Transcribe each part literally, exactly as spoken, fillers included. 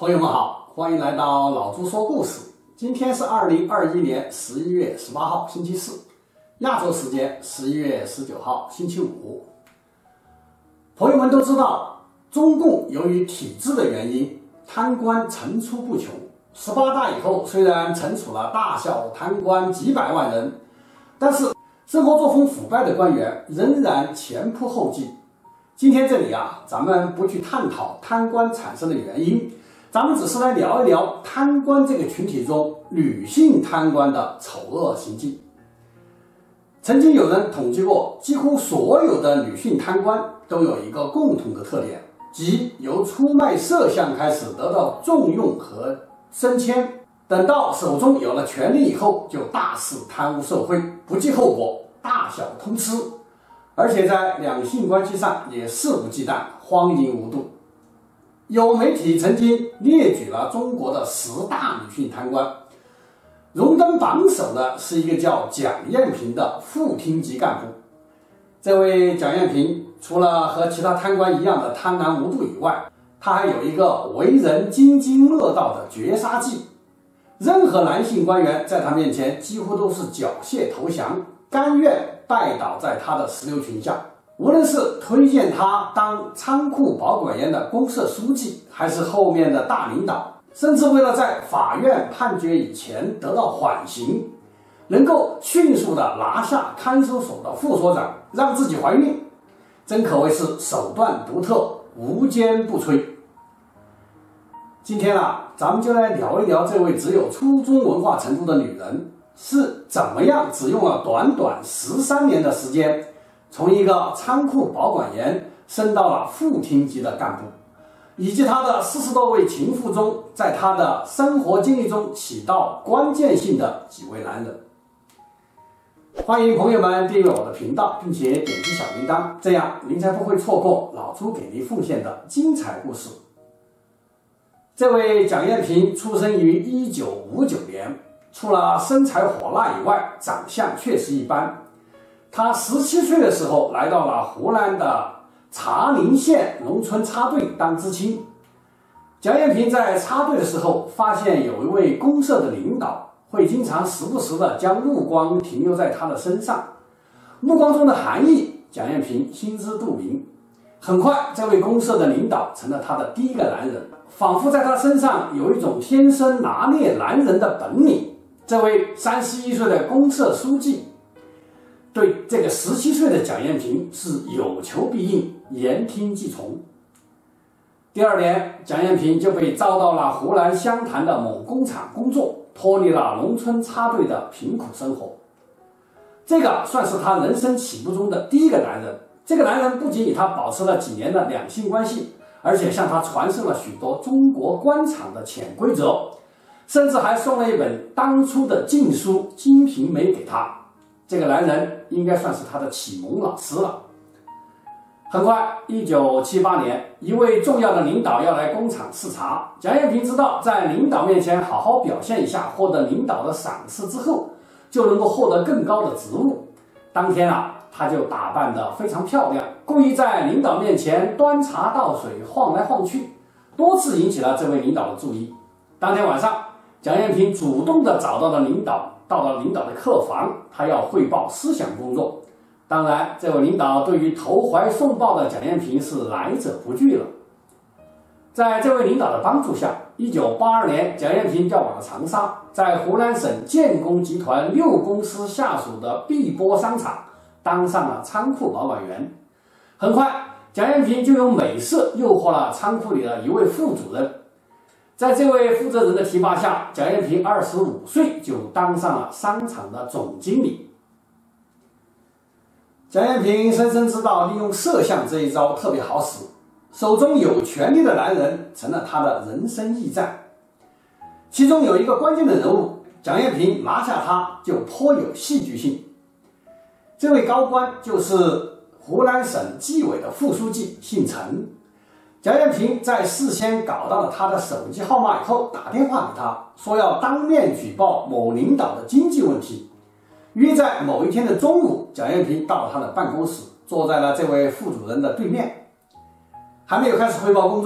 朋友们好，欢迎来到老朱说故事。今天是二零二一年十一月十八号，星期四，亚洲时间十一月十九号，星期五。朋友们都知道，中共由于体制的原因，贪官层出不穷。十八大以后，虽然惩处了大小贪官几百万人，但是生活作风腐败的官员仍然前仆后继。今天这里啊，咱们不去探讨贪官产生的原因，咱们只是来聊一聊贪官这个群体中女性贪官的丑恶行径。曾经有人统计过，几乎所有的女性贪官都有一个共同的特点，即由出卖色相开始得到重用和升迁，等到手中有了权力以后，就大肆贪污受贿，不计后果，大小通吃，而且在两性关系上也肆无忌惮，荒淫无度。有媒体曾经列举了中国的十大女性贪官，荣登榜首的是一个叫蒋艳萍的副厅级干部。这位蒋艳萍除了和其他贪官一样的贪婪无度以外，她还有一个为人津津乐道的绝杀技，任何男性官员在她面前几乎都是缴械投降，甘愿拜倒在她的石榴裙下。无论是推荐他当仓库保管员的公社书记，还是后面的大领导，甚至为了在法院判决以前得到缓刑，能够迅速的拿下看守所的副所长，让自己怀孕，真可谓是手段独特，无坚不摧。今天啊，咱们就来聊一聊这位只有初中文化程度的女人是怎么样只用了短短十三年的时间，从一个仓库保管员升到了副厅级的干部，以及他的四十多位情妇中，在他的生活经历中起到关键性的几位男人。欢迎朋友们订阅我的频道，并且点击小铃铛，这样您才不会错过老朱给您奉献的精彩故事。这位蒋艳萍出生于一九五九年，除了身材火辣以外，长相确实一般。他十七岁的时候来到了湖南的茶陵县农村插队当知青。蒋艳萍在插队的时候，发现有一位公社的领导会经常时不时的将目光停留在他的身上，目光中的含义，蒋艳萍心知肚明。很快，这位公社的领导成了他的第一个男人，仿佛在他身上有一种天生拿捏男人的本领。这位三十一岁的公社书记对这个十七岁的蒋艳萍是有求必应，言听计从。第二年，蒋艳萍就被招到了湖南湘潭的某工厂工作，脱离了农村插队的贫苦生活。这个算是他人生起步中的第一个男人。这个男人不仅与他保持了几年的两性关系，而且向他传授了许多中国官场的潜规则，甚至还送了一本当初的禁书《金瓶梅》给他。这个男人应该算是他的启蒙老师了。很快，一九七八年，一位重要的领导要来工厂视察。蒋艳萍知道，在领导面前好好表现一下，获得领导的赏识之后，就能够获得更高的职务。当天啊，她就打扮得非常漂亮，故意在领导面前端茶倒水，晃来晃去，多次引起了这位领导的注意。当天晚上，蒋艳萍主动地找到了领导，到了领导的客房，他要汇报思想工作。当然，这位领导对于投怀送抱的蒋艳萍是来者不拒了。在这位领导的帮助下，一九八二年，蒋艳萍调往了长沙，在湖南省建工集团六公司下属的碧波商场当上了仓库保管员。很快，蒋艳萍就用美色诱惑了仓库里的一位副主任。在这位负责人的提拔下，蒋艳萍二十五岁就当上了商场的总经理。蒋艳萍深深知道利用色相这一招特别好使，手中有权力的男人成了她的人生驿站。其中有一个关键的人物，蒋艳萍拿下他就颇有戏剧性。这位高官就是湖南省纪委的副书记，姓陈。蒋艳萍在事先搞到了他的手机号码以后，打电话给他，说要当面举报某领导的经济问题。约在某一天的中午，蒋艳萍到了他的办公室，坐在了这位副主任的对面。还没有开始汇报工作，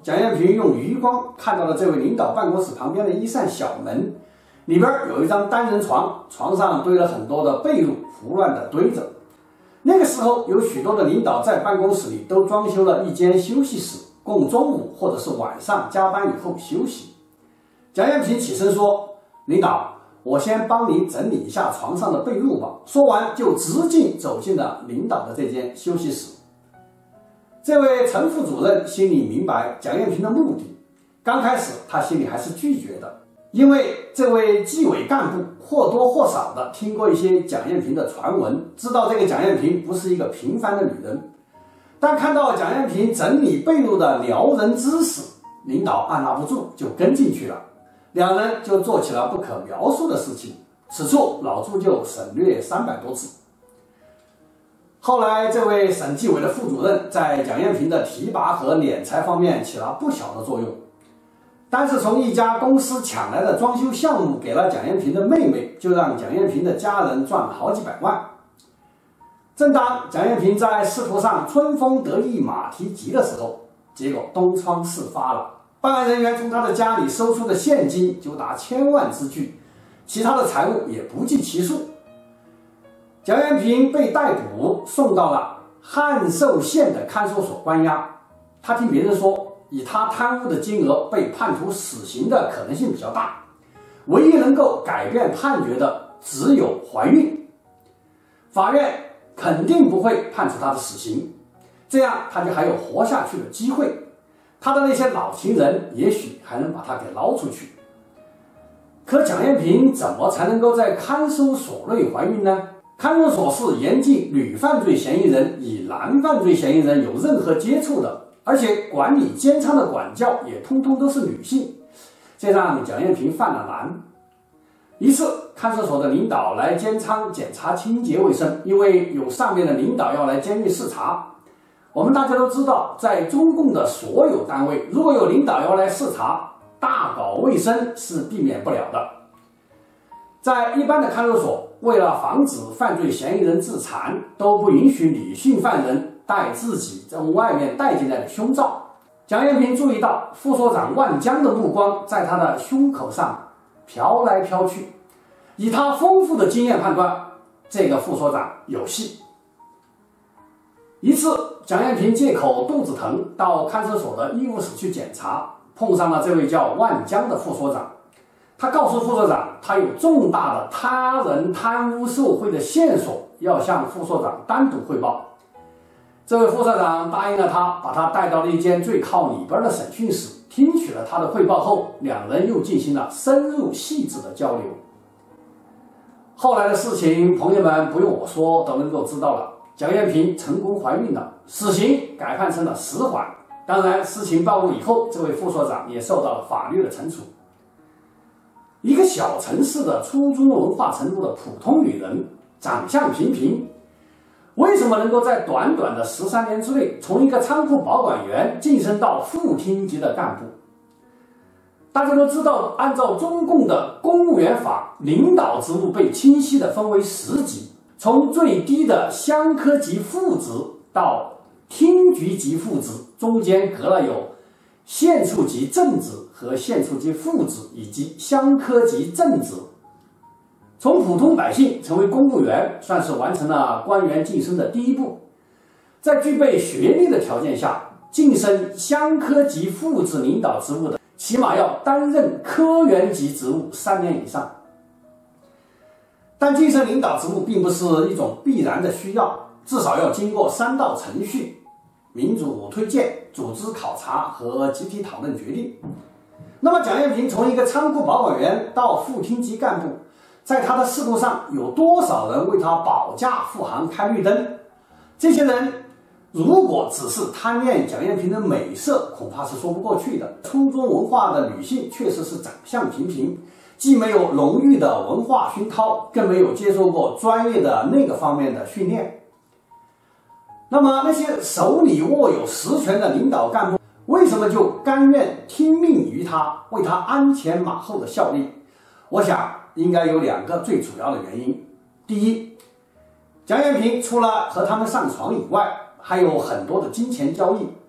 蒋艳萍用余光看到了这位领导办公室旁边的一扇小门，里边有一张单人床，床上堆了很多的被褥，胡乱的堆着。那个时候，有许多的领导在办公室里都装修了一间休息室，供中午或者是晚上加班以后休息。蒋艳萍起身说：“领导，我先帮你整理一下床上的被褥吧。”说完就直径走进了领导的这间休息室。这位陈副主任心里明白蒋艳萍的目的，刚开始他心里还是拒绝的，因为这位纪委干部或多或少的听过一些蒋艳萍的传闻，知道这个蒋艳萍不是一个平凡的女人。但看到蒋艳萍整理被褥的撩人姿势，领导按捺不住就跟进去了，两人就做起了不可描述的事情。此处老朱就省略三百多字。后来，这位省纪委的副主任在蒋艳萍的提拔和敛财方面起了不小的作用。但是从一家公司抢来的装修项目给了蒋艳萍的妹妹，就让蒋艳萍的家人赚了好几百万。正当蒋艳萍在仕途上春风得意马蹄疾的时候，结果东窗事发了。办案人员从她的家里搜出的现金就达千万之巨，其他的财物也不计其数。蒋艳萍被逮捕，送到了汉寿县的看守所关押。她听别人说，以她贪污的金额，被判处死刑的可能性比较大，唯一能够改变判决的只有怀孕。法院肯定不会判处她的死刑，这样她就还有活下去的机会。她的那些老情人也许还能把她给捞出去。可蒋艳萍怎么才能够在看守所内怀孕呢？看守所是严禁女犯罪嫌疑人与男犯罪嫌疑人有任何接触的，而且管理监仓的管教也通通都是女性，这让蒋艳萍犯了难。一次，看守所的领导来监仓检查清洁卫生，因为有上面的领导要来监狱视察。我们大家都知道，在中共的所有单位，如果有领导要来视察，大搞卫生是避免不了的。在一般的看守所，为了防止犯罪嫌疑人自残，都不允许女性犯人带自己从外面带进来的胸罩。蒋艳萍注意到副所长万江的目光在他的胸口上飘来飘去，以他丰富的经验判断，这个副所长有戏。一次，蒋艳萍借口肚子疼到看守所的医务室去检查，碰上了这位叫万江的副所长。他告诉副所长，他有重大的他人贪污受贿的线索，要向副所长单独汇报。这位副所长答应了他，把他带到了一间最靠里边的审讯室，听取了他的汇报后，两人又进行了深入细致的交流。后来的事情，朋友们不用我说都能够知道了。蒋艳萍成功怀孕了，死刑改判成了死缓。当然，事情暴露以后，这位副所长也受到了法律的惩处。一个小城市的初中文化程度的普通女人，长相平平，为什么能够在短短的十三年之内，从一个仓库保管员晋升到副厅级的干部？大家都知道，按照中共的公务员法，领导职务被清晰的分为十级，从最低的乡科级副职到厅局级副职，中间隔了有县处级正职和县处级副职以及乡科级正职。从普通百姓成为公务员，算是完成了官员晋升的第一步。在具备学历的条件下，晋升乡科级副职领导职务的，起码要担任科员级职务三年以上。但晋升领导职务并不是一种必然的需要，至少要经过三道程序：民主推荐、组织考察和集体讨论决定。那么蒋艳萍从一个仓库保管员到副厅级干部，在他的仕途上有多少人为他保驾护航开绿灯？这些人如果只是贪恋蒋艳萍的美色，恐怕是说不过去的。初中文化的女性确实是长相平平，既没有浓郁的文化熏陶，更没有接受过专业的那个方面的训练。那么那些手里握有实权的领导干部，为什么就甘愿听命于他，为他鞍前马后的效力？我想应该有两个最主要的原因。第一，蒋艳萍除了和他们上床以外，还有很多的金钱交易，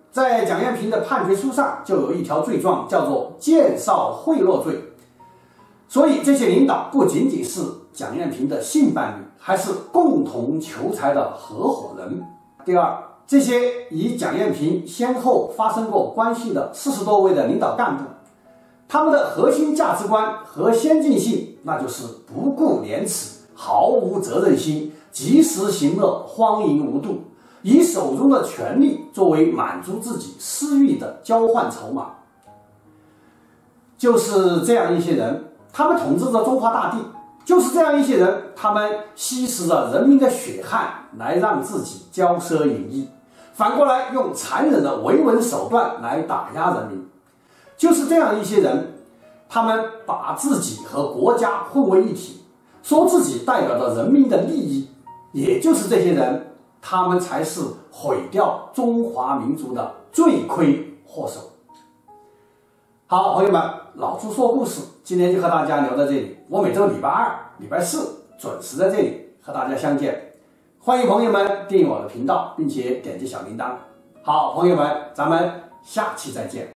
在蒋彦平的判决书上就有一条罪状，叫做介绍贿赂罪。所以这些领导不仅仅是蒋彦平的性伴侣，还是共同求财的合伙人。第二，这些与蒋彦平先后发生过关系的四十多位的领导干部，他们的核心价值观和先进性，那就是不顾廉耻，毫无责任心，及时行乐，荒淫无度，以手中的权力作为满足自己私欲的交换筹码。就是这样一些人，他们统治着中华大地；就是这样一些人，他们吸食着人民的血汗来让自己骄奢淫逸，反过来用残忍的维稳手段来打压人民。就是这样一些人，他们把自己和国家混为一体，说自己代表着人民的利益。也就是这些人，他们才是毁掉中华民族的罪魁祸首。好，朋友们，老朱说故事今天就和大家聊到这里。我每周礼拜二、礼拜四准时在这里和大家相见。欢迎朋友们订阅我的频道，并且点击小铃铛。好，朋友们，咱们下期再见。